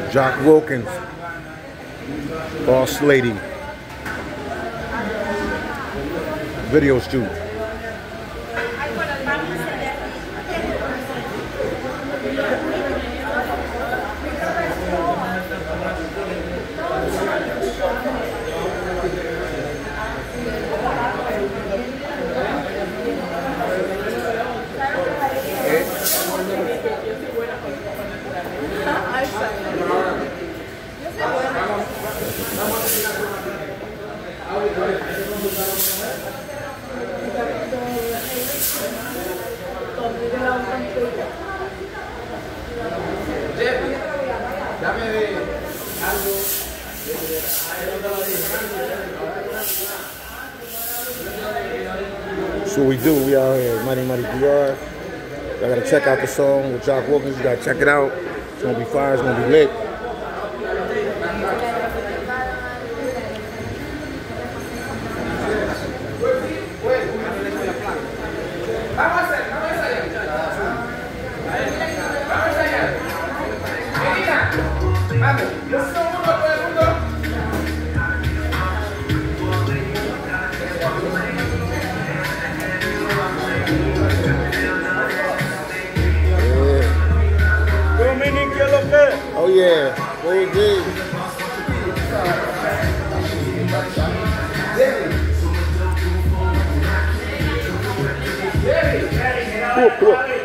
Jock Wilkins, Boss Lady, video shoot. So we do, we out here at Mighty Mighty DR. Y'all gotta check out the song with Jock Wilkins. You gotta check it out. It's gonna be fire, it's gonna be lit. Oh yeah, OG. Cool.